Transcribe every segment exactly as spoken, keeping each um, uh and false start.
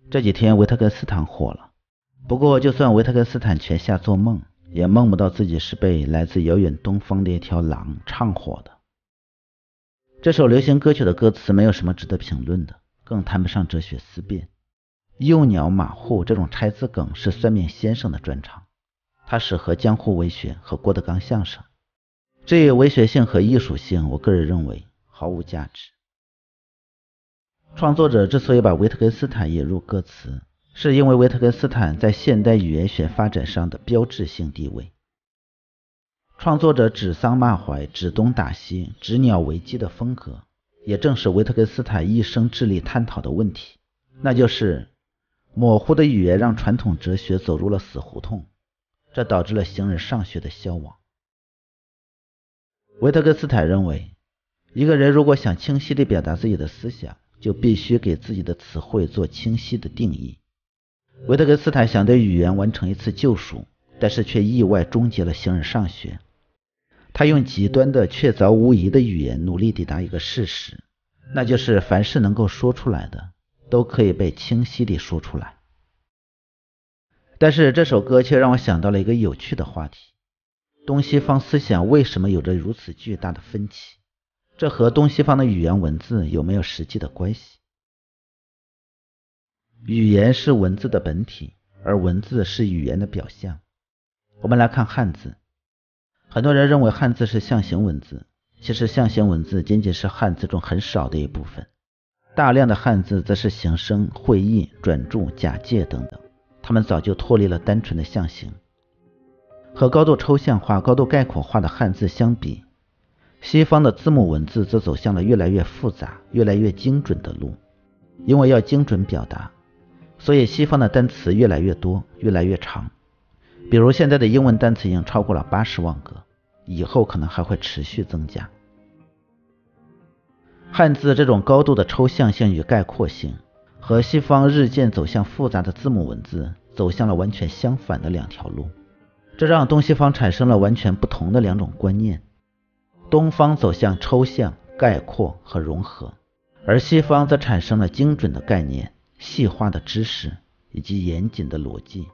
这几天维特根斯坦火了，不过就算维特根斯坦全下做梦，也梦不到自己是被来自遥远东方的一条狼唱火的。这首流行歌曲的歌词没有什么值得评论的，更谈不上哲学思辨。幼鸟马户这种拆字梗是算命先生的专长，它适合江湖文学和郭德纲相声。至于文学性和艺术性，我个人认为毫无价值。创作者之所以把维特根斯坦引入歌词，是因为维特根斯坦在现代语言学发展上的标志性地位。创作者指桑骂槐、指东打西、指鸟为鸡的风格，也正是维特根斯坦一生致力探讨的问题，那就是模糊的语言让传统哲学走入了死胡同，这导致了形而上学的消亡。维特根斯坦认为，一个人如果想清晰地表达自己的思想，就必须给自己的词汇做清晰的定义。维特根斯坦想对语言完成一次救赎，但是却意外终结了形而上学。他用极端的确凿无疑的语言努力抵达一个事实，那就是凡是能够说出来的，都可以被清晰地说出来。但是这首歌却让我想到了一个有趣的话题：东西方思想为什么有着如此巨大的分歧？这和东西方的语言文字有没有实际的关系？语言是文字的本体，而文字是语言的表象。我们来看汉字。很多人认为汉字是象形文字，其实象形文字仅仅是汉字中很少的一部分，大量的汉字则是形声、会意、转注、假借等等，它们早就脱离了单纯的象形。和高度抽象化、高度概括化的汉字相比，西方的字母文字则走向了越来越复杂、越来越精准的路。因为要精准表达，所以西方的单词越来越多，越来越长。比如现在的英文单词已经超过了八十万个，以后可能还会持续增加。汉字这种高度的抽象性与概括性，和西方日渐走向复杂的字母文字走向了完全相反的两条路，这让东西方产生了完全不同的两种观念。东方走向抽象、概括和融合，而西方则产生了精准的概念、细化的知识以及严谨的逻辑。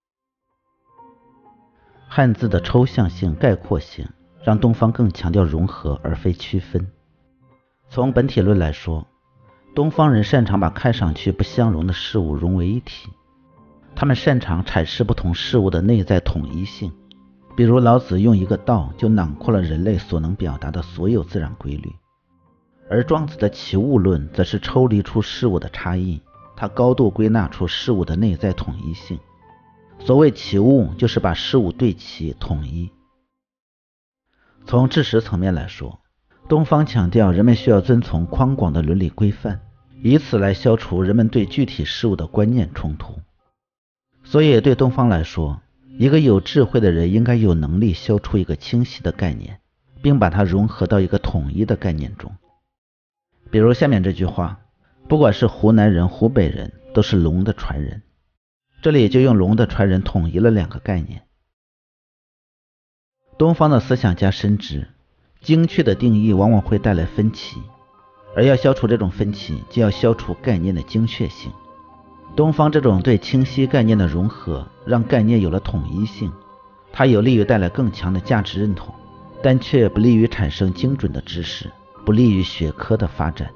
汉字的抽象性、概括性让东方更强调融合而非区分。从本体论来说，东方人擅长把看上去不相容的事物融为一体，他们擅长阐释不同事物的内在统一性。比如老子用一个道就囊括了人类所能表达的所有自然规律，而庄子的齐物论则是抽离出事物的差异，它高度归纳出事物的内在统一性。所谓齐物，就是把事物对齐统一。从知识层面来说，东方强调人们需要遵从宽广的伦理规范，以此来消除人们对具体事物的观念冲突。所以对东方来说，一个有智慧的人应该有能力消除一个清晰的概念，并把它融合到一个统一的概念中。比如下面这句话，不管是湖南人、湖北人，都是龙的传人。这里就用龙的传人统一了两个概念。东方的思想家深知，精确的定义往往会带来分歧，而要消除这种分歧，就要消除概念的精确性。东方这种对清晰概念的融合，让概念有了统一性，它有利于带来更强的价值认同，但却不利于产生精准的知识，不利于学科的发展。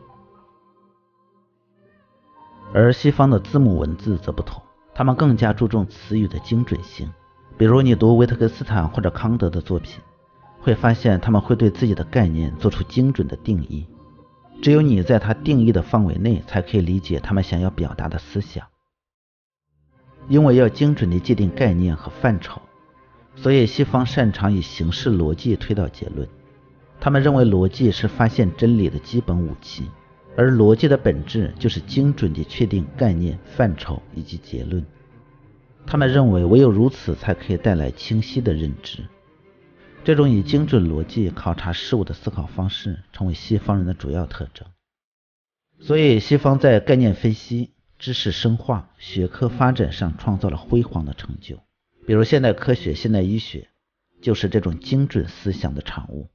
而西方的字母文字则不同，他们更加注重词语的精准性。比如你读维特根斯坦或者康德的作品，会发现他们会对自己的概念做出精准的定义，只有你在他定义的范围内，才可以理解他们想要表达的思想。因为要精准地界定概念和范畴，所以西方擅长以形式逻辑推导结论。他们认为逻辑是发现真理的基本武器，而逻辑的本质就是精准地确定概念、范畴以及结论。他们认为唯有如此才可以带来清晰的认知。这种以精准逻辑考察事物的思考方式成为西方人的主要特征。所以西方在概念分析、知识深化、学科发展上创造了辉煌的成就。比如现代科学、现代医学就是这种精准思想的产物。